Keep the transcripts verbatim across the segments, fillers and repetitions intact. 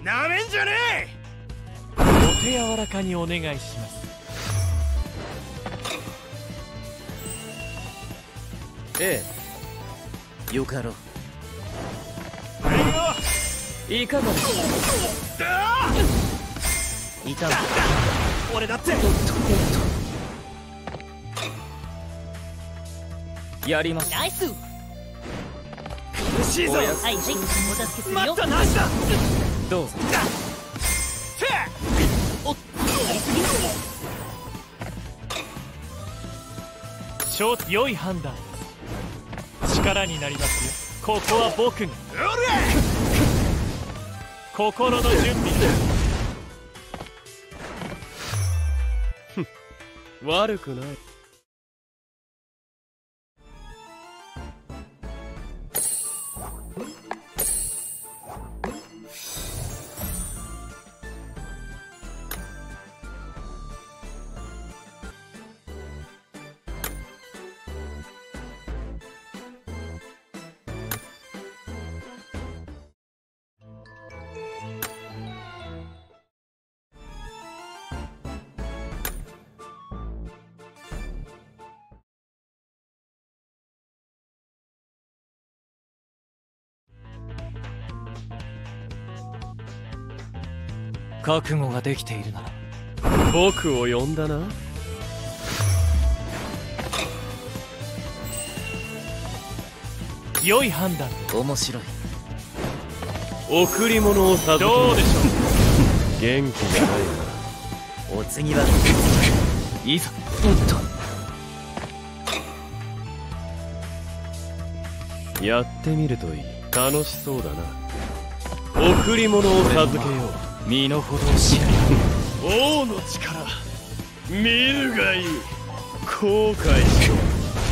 なめんじゃねえ。 お手柔らかにお願いします。 ええ、よかろう。いかがだ。いたんだ。 俺だって。 やります。 ナイス。 苦しいぞ。 はいはい、お助けするよ。 待ったなしだ。 どうぞ。 おっ、やりすぎ。 ちょ良い判断。力になりますよ。ここは僕が。心の準備だ。 悪くない。 覚悟ができているなら僕を呼んだな。 良い判断。 面白い。 贈り物を授けどうでしょう。 元気がないな。 お次は。 いざ。 おっとやってみるといい。楽しそうだな。贈り物を授けよう。 身の程を知れ。 王の力見るがいい。後悔しろ。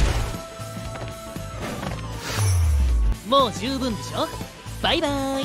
もう十分でしょ。バイバイ。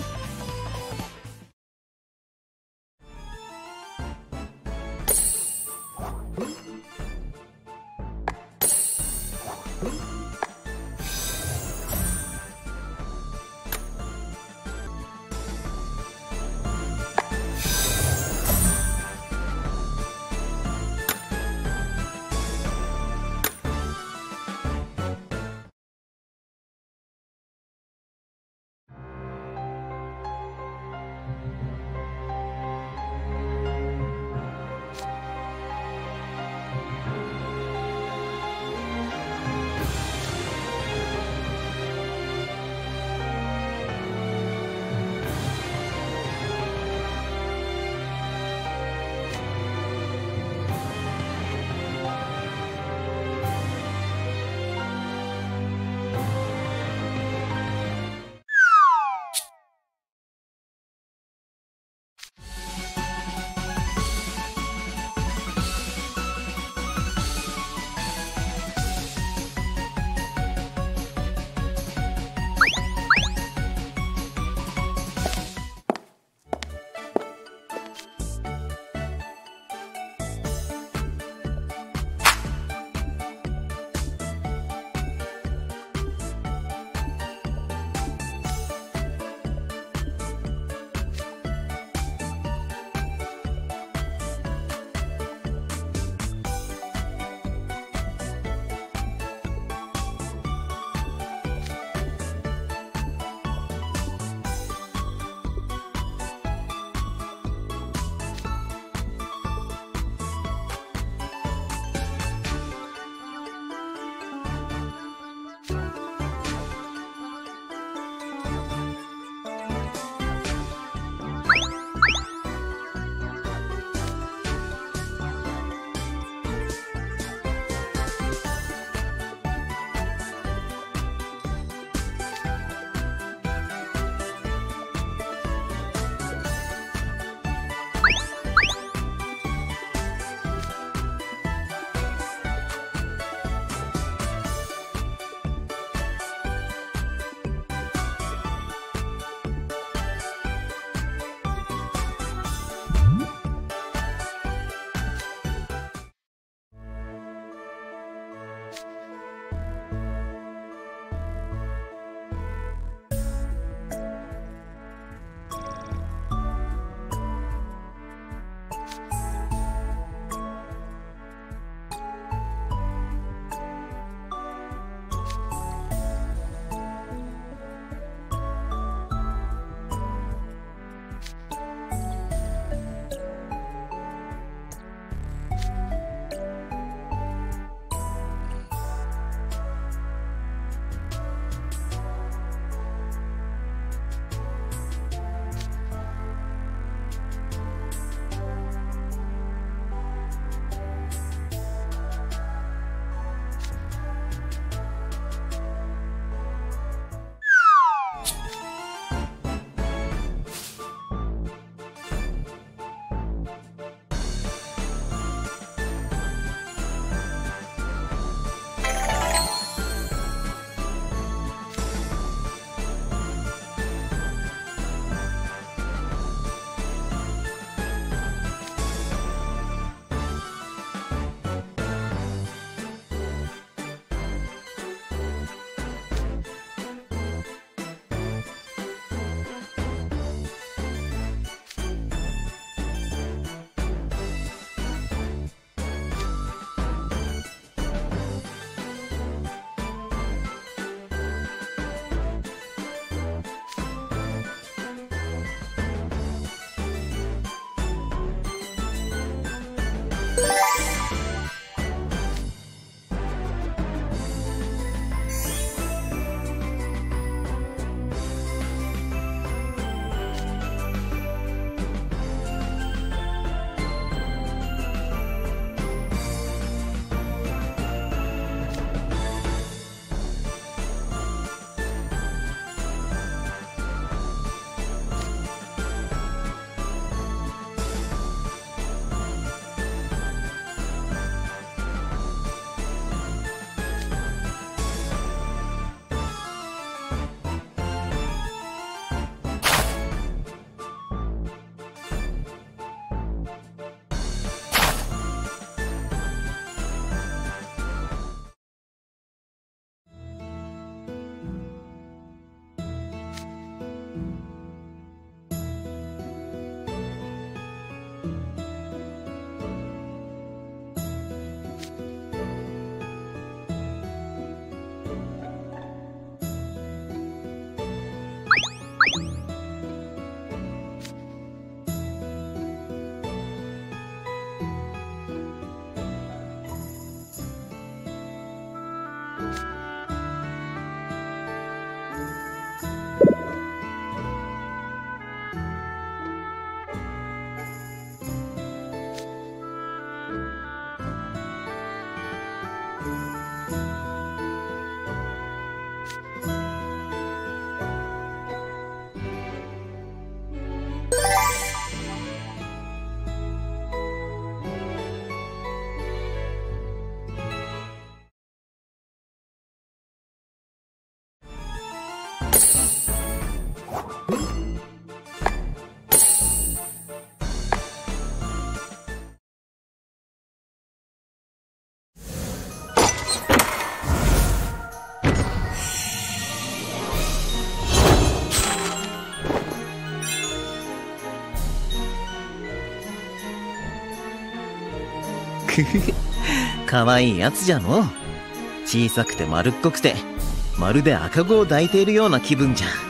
くふふ、かわいいやつじゃの。小さくて丸っこくて、まるで赤子を抱いているような気分じゃ。